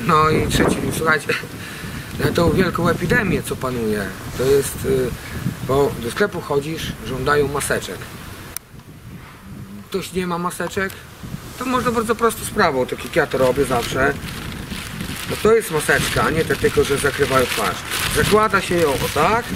No i trzeci, słuchajcie, tą wielką epidemię, co panuje, to jest, bo do sklepu chodzisz, żądają maseczek. Ktoś nie ma maseczek, to można bardzo prostą sprawą, tak jak ja to robię zawsze. No to jest maseczka, a nie te tylko, że zakrywają twarz. Zakłada się ją o tak.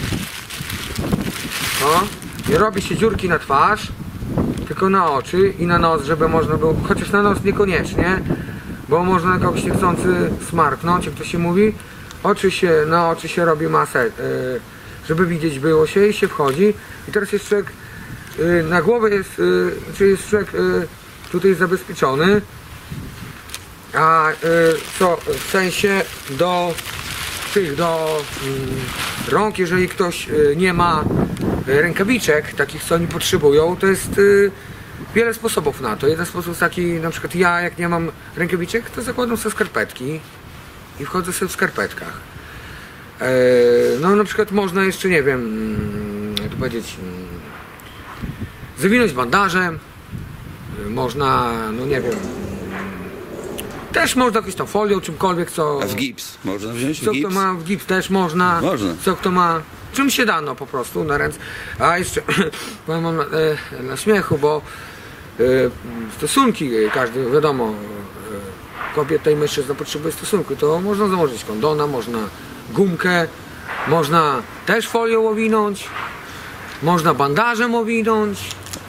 O, i robi się dziurki na twarz, tylko na oczy i na nos, żeby można było, chociaż na nos niekoniecznie, bo można kogoś niechcący smarknąć, jak to się mówi. Na oczy się robi masę, żeby widzieć było się i się wchodzi. I teraz jest człowiek, na głowę jest, czyli jest człowiek tutaj zabezpieczony, a co w sensie do rąk, jeżeli ktoś nie ma rękawiczek, takich co oni potrzebują, to jest wiele sposobów na to. Jeden sposób jest taki, na przykład ja jak nie mam rękawiczek, to zakładam sobie skarpetki i wchodzę sobie w skarpetkach. No na przykład można jeszcze, nie wiem, jak to powiedzieć, zawinąć bandażem, można, no nie wiem, też można jakąś tam folią, czymkolwiek, co... A w gips? Można wziąć co w gips? kto ma w gips też można. Można. Co kto ma... Czym się dano po prostu na ręce. A jeszcze, powiem wam na śmiechu, bo stosunki, każdy, wiadomo, kobieta i mężczyzna potrzebuje stosunku, to można założyć kondona, można gumkę, można też folią owinąć, można bandażem owinąć,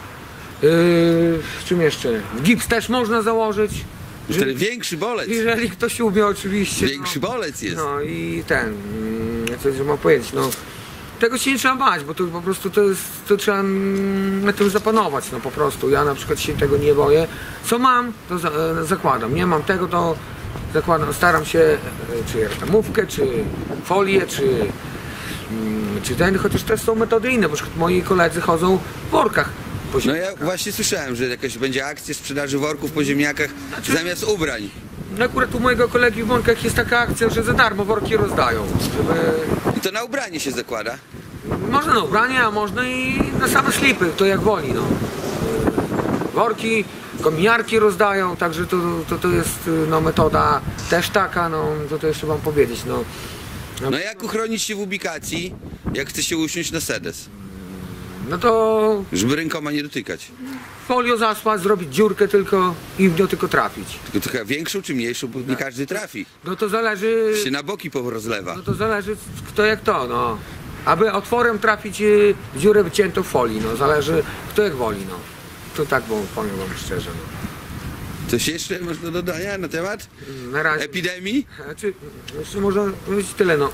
czym jeszcze? Gips też można założyć. Wtedy większy bolec. Jeżeli ktoś umie oczywiście. Większy bolec jest. No i ten, coś mam powiedzieć, no tego się nie trzeba bać, bo to po prostu to trzeba na tym zapanować, no po prostu. Ja na przykład się tego nie boję. Co mam, to zakładam. Nie mam tego, to zakładam, staram się, czy reklamówkę, czy folię, czy ten, chociaż też są metody inne, bo moi koledzy chodzą w workach. No ja właśnie słyszałem, że jakaś będzie akcja sprzedaży worków po ziemniakach zamiast ubrań. Akurat u mojego kolegi w workach jest taka akcja, że za darmo worki rozdają. I to na ubranie się zakłada? Można na ubranie, a można i na same slipy, to jak woli, no. Worki, kominiarki rozdają, także to jest no, metoda też taka, no to jeszcze wam powiedzieć, no. No jak uchronić się w ubikacji, jak chce się usiąść na sedes? No to Żeby rękoma nie dotykać. folio zasłać, zrobić dziurkę tylko i w nią tylko trafić. Tylko trochę większą czy mniejszą, bo nie każdy trafi. No to zależy... Się na boki porozlewa. No to zależy kto jak to, no. Aby otworem trafić w dziurę wyciętą w folii, no. Zależy kto jak woli, no. To tak powiem wam szczerze, no. Coś jeszcze można dodania na temat Na razie... epidemii? Znaczy, jeszcze można powiedzieć tyle, no.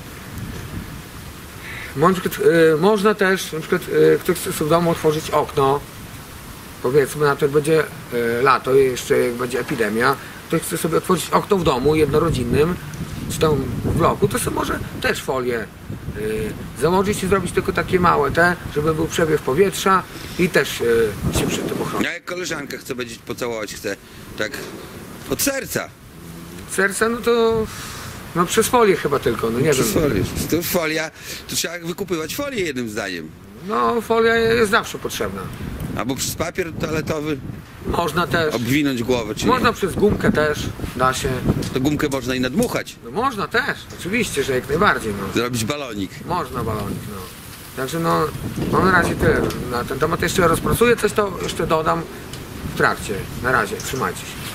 Można też, na przykład ktoś chce sobie w domu otworzyć okno, powiedzmy na to jak będzie lato i jeszcze jak będzie epidemia, ktoś chce sobie otworzyć okno w domu jednorodzinnym, czy tam w bloku, to sobie może też folię założyć i zrobić tylko takie małe żeby był przewiew powietrza i też się przed tym ochronić. A jak koleżanka chce będzie pocałować, chce tak od serca. Serce, no to no przez folię chyba tylko, no nie Przez wiem. folię. To folia, to trzeba wykupywać folię jednym zdaniem. No folia jest zawsze potrzebna. Albo przez papier toaletowy Można też. obwinąć głowę, czy Można nie? przez gumkę też, da się. To gumkę można i nadmuchać. No można też, oczywiście, że jak najbardziej, no. Zrobić balonik. Można balonik, no. Także no, na razie tyle na ten temat. Jeszcze rozpracuję coś, to jeszcze dodam w trakcie. Na razie, trzymajcie się.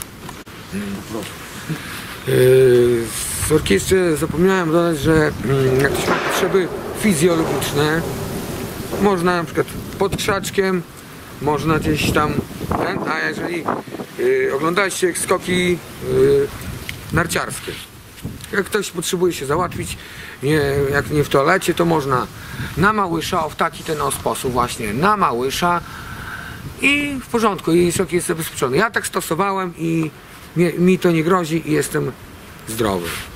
Z orkiestry zapomniałem dodać, że jak ktoś ma potrzeby fizjologiczne, można na przykład pod krzaczkiem, można gdzieś tam, a jeżeli oglądaliście skoki narciarskie, jak ktoś potrzebuje się załatwić, jak nie w toalecie, to można na Małysza, w taki ten sposób właśnie, na Małysza i w porządku, i sok jest zabezpieczony. Ja tak stosowałem i mi to nie grozi i jestem zdrowy.